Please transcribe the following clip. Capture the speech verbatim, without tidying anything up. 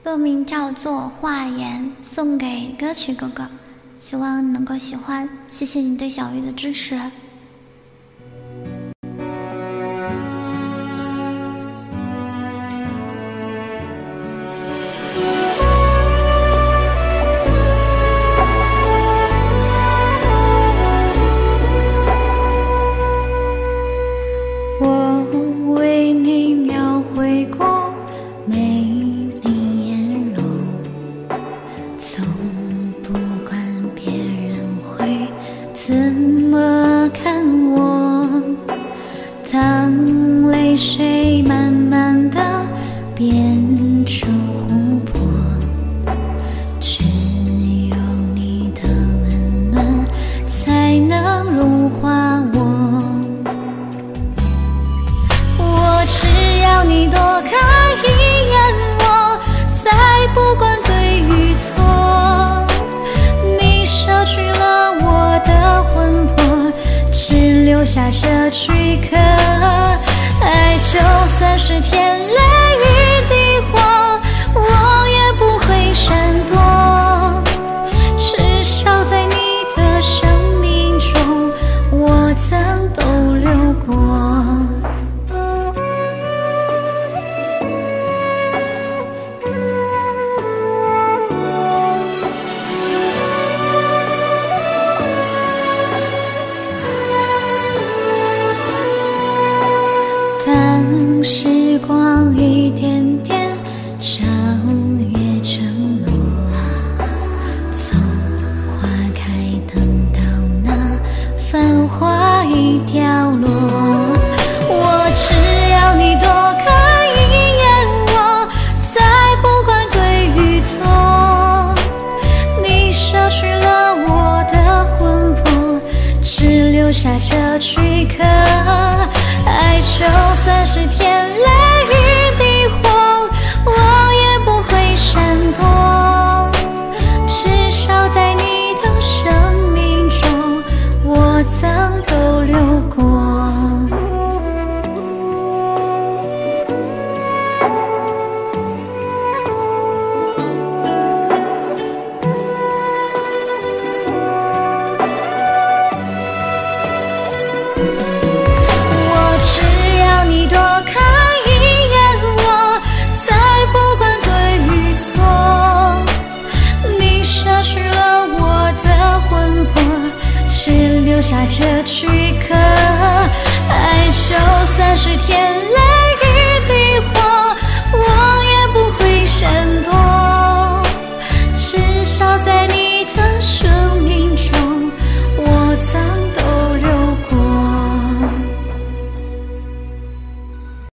歌名叫做《画言》，送给歌曲哥哥，希望你能够喜欢，谢谢你对小玉的支持。 我为你描绘过美丽颜容，从不管别人会怎么看我。当泪水慢慢地变成湖泊，只有你的温暖才能融化我。我只要你多看一眼，我再不管对与错。你舍去了我的魂魄，只留下这躯壳。爱就算是天雷与地火，我也不会闪躲。至少在你的生命中，我曾逗留过。当时光一点点超越承诺，从花开等到那繁华已凋落。我只要你多看一眼，我再不管对与错。你舍去了我的魂魄，只留下这躯壳。爱就算是天雷与地火，我也不会闪躲。至少在你的生命中，我曾逗留过。只留下这躯壳。爱就算是天雷与地火，我也不会闪躲。至少在